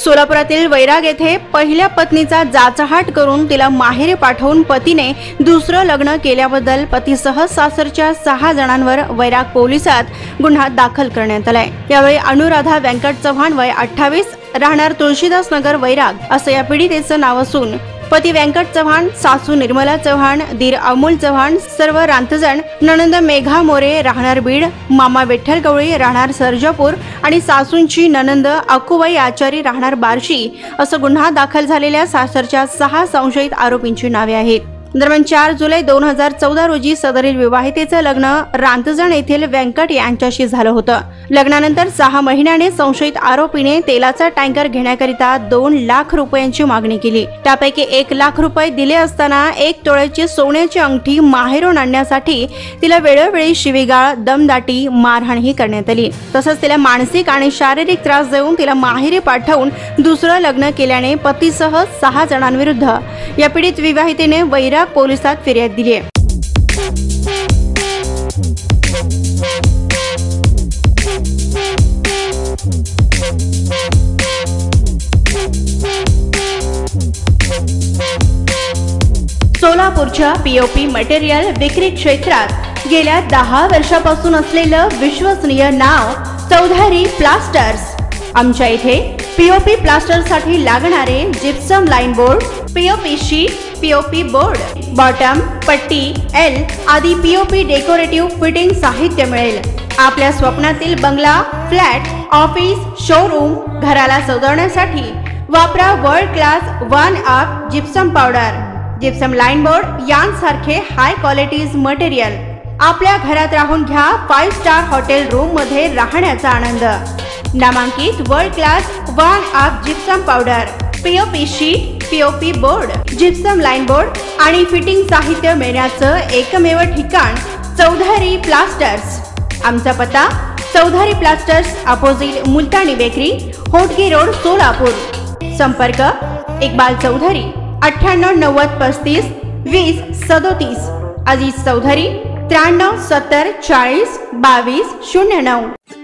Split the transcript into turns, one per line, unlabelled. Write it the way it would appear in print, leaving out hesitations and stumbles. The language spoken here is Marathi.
सोलापुरातील वैराग येथे पहिल्या पत्नीचा जाचाहाट करून तिला माहेरी पाठवून पतीने दुसरं लग्न केल्याबद्दल पतीसह सासरच्या 6 जणांवर वैराग पोलिसात गुन्हा दाखल करण्यात आलाय। यावेळी अनुराधा व्यंकट चव्हाण वय 28 राहणार तुळशीदास नगर वैराग असं या पीडितेचं नाव असून पती व्यंकट चव्हाण, सासू निर्मला चव्हाण, दीर अमोल चव्हाण सर्व रांतजण, नणंद मेघा मोरे राहणार बीड, मामा विठ्ठल गवळी राहणार सर्जापूर आणि सासूंची नणंद अकुबाई आचारी राहणार बार्शी असं गुन्हा दाखल झालेल्या सासरच्या 6 संशयित आरोपींची नावे आहेत। दरम्यान 4 जुलै 2014 रोजी सदरील विवाहितेचं लग्न रांतजण येथील व्यंकट यांच्याशी झालं होतं। लग्नानंतर 6 महिन्याने संशयित आरोपीने तेलाचा टँकर घेण्याकरिता 2 लाख रुपयांची मागणी केली। त्यापैकी 1 लाख रुपये दिले असताना 1 तोळ्याची सोन्याची अंगठी माहेरून आणण्यासाठी तिला वेळोवेळी शिवीगाळ, दमदाटी, मारहाणही करण्यात आली। तसंच तिला मानसिक आणि शारीरिक त्रास देऊन तिला माहेरी पाठवून दुसरं लग्न केल्याने पतीसह 6 जणांविरुद्ध या पीडित विवाहितेने वैराग पोलिसात फिर्याद दिली आहे। सोलापूरच्या पीओपी मटेरियल विक्री क्षेत्रात गेल्या 10 वर्षापासून असलेलं विश्वसनीय नाव चौधरी प्लास्टर्स। आमच्या इथे पीओपी प्लास्टर साठी लागणारे gypsum line board, POP sheet, POP board, bottom, पट्टी, एल आदी पीओपी डेकोरेटिव्ह फिटिंग साहित्य मिळेल। आपल्या स्वप्नातील बंगला, फ्लॅट, ऑफिस, शोरूम, घराला सजवण्यासाठी वापरा world class 1 up gypsum powder, gypsum line board यांसारखे हाय क्वालिटीज मटेरियल। आपल्या घरात राहून घ्या 5 स्टार हॉटेल रूम मध्ये राहण्याचा आनंद। नामांकित world class 1 up gypsum powder, POP sheet, POP board, gypsum line board आणि फिटिंग साहित्य मिळण्याचं एकमेव ठिकाण चौधरी प्लास्टर्स। आमचा पत्ता Chaudhari plasters opposite Multani bakery, Hotgi road, Solapur. संपर्क इकबाल चौधरी 98 90 35 20 37, अजीज चौधरी 93 70 40 22 09।